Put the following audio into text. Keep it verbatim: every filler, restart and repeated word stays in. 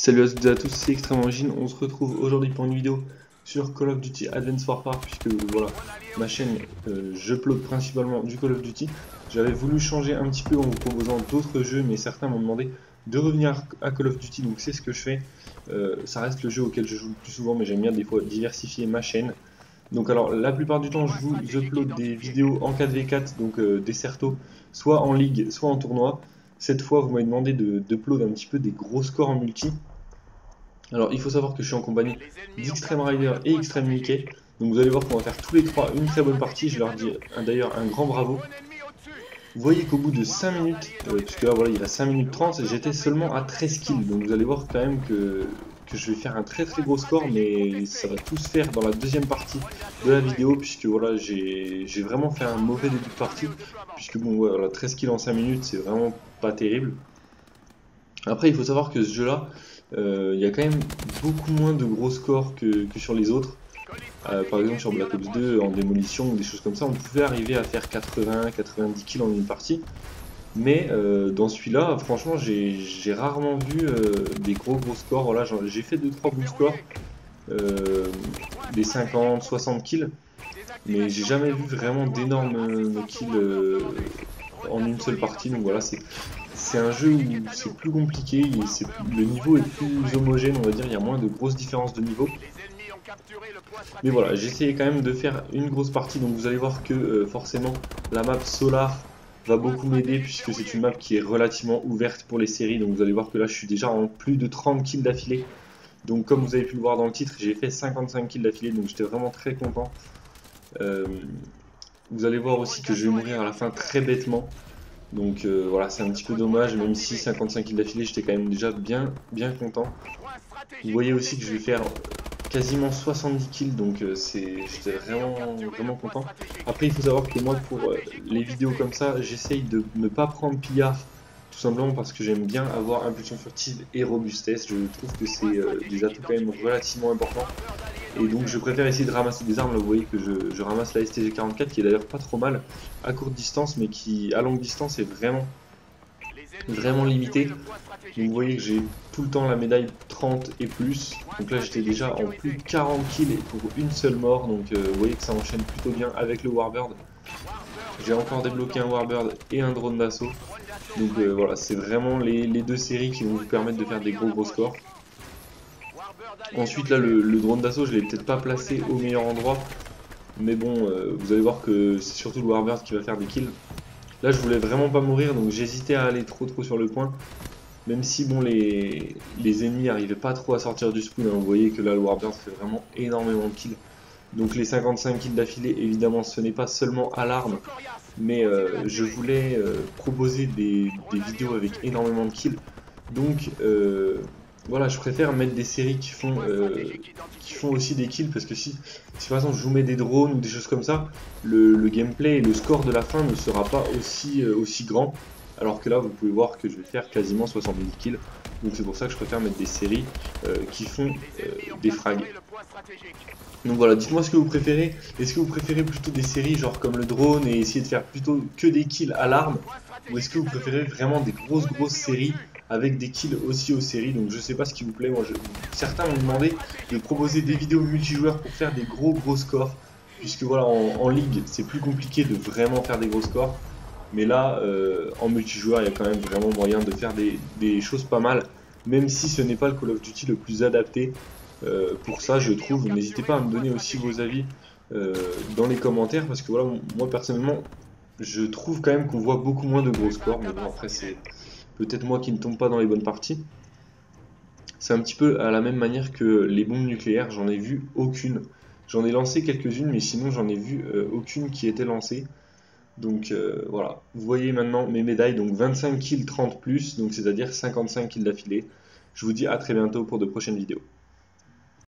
Salut à toutes et à tous, c'est Extreme Origin. On se retrouve aujourd'hui pour une vidéo sur Call of Duty Advanced Warfare, puisque voilà, ma chaîne, euh, je upload principalement du Call of Duty. J'avais voulu changer un petit peu en vous proposant d'autres jeux, mais certains m'ont demandé de revenir à Call of Duty, donc c'est ce que je fais. Euh, ça reste le jeu auquel je joue le plus souvent, mais j'aime bien des fois diversifier ma chaîne. Donc alors, la plupart du temps, je vous upload des vidéos en quatre v quatre, donc euh, des certos, soit en ligue, soit en tournoi. Cette fois, vous m'avez demandé de d'upload un petit peu des gros scores en multi. Alors, il faut savoir que je suis en compagnie d'Extreme Rider et Extreme Mickey. Donc vous allez voir qu'on va faire tous les trois une très bonne partie. Je leur dis d'ailleurs un grand bravo. Vous voyez qu'au bout de cinq minutes, euh, puisque là voilà, il a cinq minutes trente, j'étais seulement à treize kills. Donc vous allez voir quand même que, que je vais faire un très très gros score, mais ça va tout se faire dans la deuxième partie de la vidéo, puisque voilà, j'ai vraiment fait un mauvais début de partie. Puisque bon, voilà, treize kills en cinq minutes, c'est vraiment pas terrible. Après, il faut savoir que ce jeu-là, euh, il y a quand même beaucoup moins de gros scores que, que sur les autres. Euh, par exemple, sur Black Ops deux, en démolition ou des choses comme ça, on pouvait arriver à faire quatre-vingts à quatre-vingt-dix kills en une partie. Mais euh, dans celui-là, franchement, j'ai rarement vu euh, des gros gros scores. Voilà, j'ai fait deux trois bons scores, euh, des cinquante soixante kills, mais j'ai jamais vu vraiment d'énormes kills euh, en une seule partie. Donc voilà, c'est c'est un jeu où c'est plus compliqué, et le niveau est plus homogène, on va dire, il y a moins de grosses différences de niveau. Mais voilà, j'ai essayé quand même de faire une grosse partie, donc vous allez voir que euh, forcément la map Solar va beaucoup m'aider, puisque c'est une map qui est relativement ouverte pour les séries. Donc vous allez voir que là je suis déjà en plus de trente kills d'affilée. Donc comme vous avez pu le voir dans le titre, j'ai fait cinquante-cinq kills d'affilée, donc j'étais vraiment très content. Euh, vous allez voir aussi que je vais mourir à la fin très bêtement. Donc euh, voilà, c'est un petit peu dommage, même si cinquante-cinq kills d'affilée, j'étais quand même déjà bien, bien content. Vous voyez aussi que je vais faire quasiment soixante-dix kills, donc euh, j'étais vraiment, vraiment content. Après, il faut savoir que moi, pour euh, les vidéos comme ça, j'essaye de ne pas prendre pillard, tout simplement parce que j'aime bien avoir impulsion furtive et robustesse. Je trouve que c'est euh, des atouts quand même relativement importants. Et donc je préfère essayer de ramasser des armes. Là vous voyez que je, je ramasse la S T G quarante-quatre, qui est d'ailleurs pas trop mal à courte distance, mais qui à longue distance est vraiment vraiment limité. Donc vous voyez que j'ai tout le temps la médaille trente et plus. Donc là j'étais déjà en plus de quarante kills pour une seule mort. Donc euh, vous voyez que ça enchaîne plutôt bien avec le Warbird. J'ai encore débloqué un Warbird et un drone d'assaut. Donc euh, voilà, c'est vraiment les, les deux séries qui vont vous permettre de faire des gros gros scores. Ensuite là le, le drone d'assaut, je l'ai peut-être pas placé au meilleur endroit, mais bon euh, vous allez voir que c'est surtout le Warbird qui va faire des kills. Là je voulais vraiment pas mourir, donc j'hésitais à aller trop trop sur le point, même si bon les, les ennemis arrivaient pas trop à sortir du spawn, hein. Vous voyez que là le Warbird fait vraiment énormément de kills. Donc les cinquante-cinq kills d'affilée, évidemment ce n'est pas seulement à l'arme, mais euh, je voulais euh, proposer des, des vidéos avec énormément de kills. Donc euh, voilà, je préfère mettre des séries qui font, euh, qui font aussi des kills, parce que si, si par exemple je vous mets des drones ou des choses comme ça, le, le gameplay et le score de la fin ne sera pas aussi, euh, aussi grand. Alors que là, vous pouvez voir que je vais faire quasiment soixante-dix kills. Donc c'est pour ça que je préfère mettre des séries euh, qui font euh, des frags. Donc voilà, dites-moi ce que vous préférez. Est-ce que vous préférez plutôt des séries genre comme le drone et essayer de faire plutôt que des kills à l'arme, ou est-ce que vous préférez vraiment des grosses grosses séries avec des kills aussi aux séries? Donc je sais pas ce qui vous plaît. Moi, je... certains m'ont demandé de proposer des vidéos multijoueurs pour faire des gros gros scores, puisque voilà, en, en ligue c'est plus compliqué de vraiment faire des gros scores. Mais là, euh, en multijoueur, il y a quand même vraiment moyen de faire des, des choses pas mal, même si ce n'est pas le Call of Duty le plus adapté euh, pour ça, je trouve. N'hésitez pas à me donner aussi vos avis euh, dans les commentaires, parce que voilà, moi personnellement, je trouve quand même qu'on voit beaucoup moins de gros scores, mais bon, après, c'est peut-être moi qui ne tombe pas dans les bonnes parties. C'est un petit peu à la même manière que les bombes nucléaires, j'en ai vu aucune. J'en ai lancé quelques-unes, mais sinon, j'en ai vu euh, aucune qui était lancée. Donc euh, voilà, vous voyez maintenant mes médailles, donc vingt-cinq kills trente plus, donc c'est à dire cinquante-cinq kills d'affilée. Je vous dis à très bientôt pour de prochaines vidéos.